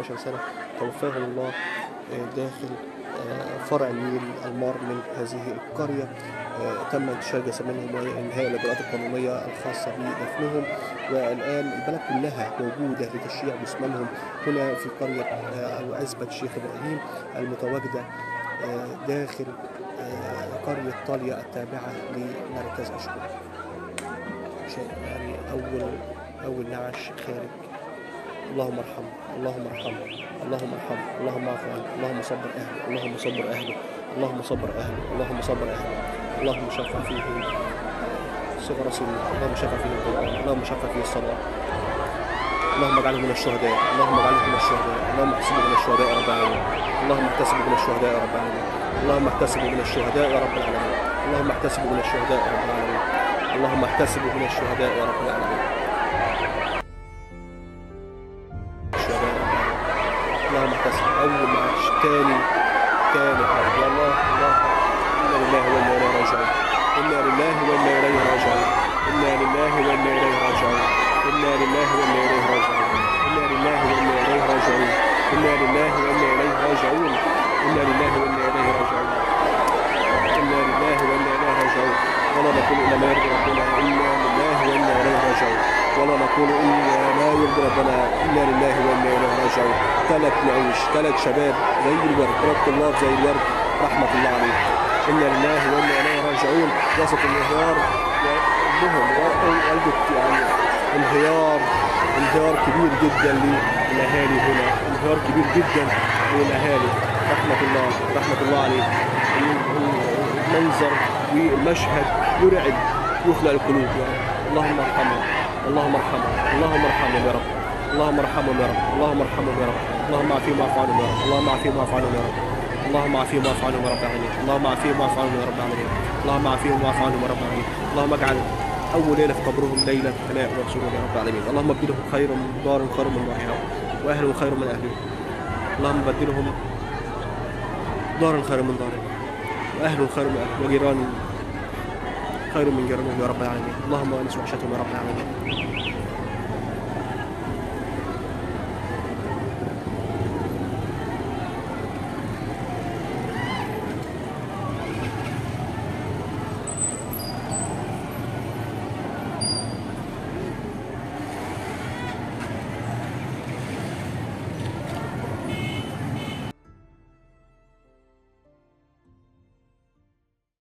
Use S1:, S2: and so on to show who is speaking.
S1: 16 سنة توفاهم الله داخل فرع النيل المار من هذه القرية. تم انتشار جثامهم وإنهاء الإجراءات القانونية الخاصة بدفنهم، والآن البلد كلها موجودة لتشييع جثمانهم هنا في قرية أو عزبة الشيخ إبراهيم المتواجدة داخل قرية طالية التابعة لمركز أشكر. يعني أول نعش خارج. اللهم ارحمه، اللهم ارحمه، اللهم ارحمه، اللهم اعف عنه، اللهم صبر اهله، اللهم صبر اهله، اللهم صبر اهله، اللهم صبر اهله، اللهم شفع فيه صغر سنه، اللهم شفع فيه القرآن، اللهم شفع فيه الصلاة، اللهم اجعله من الشهداء، اللهم اجعله من الشهداء، اللهم احسبه من الشهداء يا رب العالمين، اللهم احتسبه من الشهداء يا رب العالمين، اللهم احتسبه من الشهداء يا رب العالمين، اللهم احتسبه من الشهداء يا رب العالمين، اللهم احتسبه من الشهداء يا رب العالمين. اللهم احتسب. أول معاش تاني يا الله الله. إنا لله وإنا إليه راجعون، إنا لله وإنا إليه راجعون، إنا لله وإنا إليه راجعون، إنا لله وإنا إليه راجعون، إنا لله وإنا إليه راجعون، إنا لله وإنا إليه راجعون، إنا لله وإنا إليه راجعون، إنا لله وإنا إليه راجعون. ولا نقول إلا ما يرضي ربنا، إنا لله وإنا إليه راجعون، ولا نقول إلا ما يرضي ربنا، إنا لله وإنا إليه راجعون. 3 نعوش، 3 شباب زي الورد، 3 طلاب زي الورد رحمة الله عليهم. إنا لله وإنا إليه راجعون. وسط الانهيار وأمهم والدة يعني انهيار كبير جدا للأهالي هنا، انهيار كبير جدا للأهالي. رحمة الله عليه. المنظر والمشهد يرعب، يخلع القلوب يا رب. اللهم ارحمه، اللهم ارحمه، اللهم ارحمه يا رب، اللهم ارحمهم يا رب، اللهم ارحمهم يا رب، اللهم اعفيهم واعف عنهم يا رب، اللهم اعفيهم واعف عنهم يا رب، اللهم اعفيهم واعف عنهم يا رب العالمين، اللهم اعفيهم واعف عنهم يا رب العالمين، اللهم اعفيهم واعف عنهم يا رب العالمين. اللهم اجعل اول ليله في قبرهم ليله هناء وسرور يا رب العالمين. اللهم ابدلهم خيرا من دار، خير من دارهم، واهل خير من اهلهم. اللهم بدلهم دارا خير من دارهم، واهل خير من اهلهم، وجيران خير من جيرانهم يا رب العالمين. اللهم انس وحشتهم يا رب العالمين.